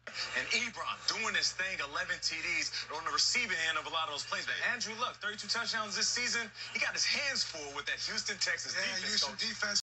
And Ebron doing his thing, 11 TDs on the receiving end of a lot of those plays. But Andrew Luck, 32 touchdowns this season. He got his hands full with that Houston Texas defense. Houston defense.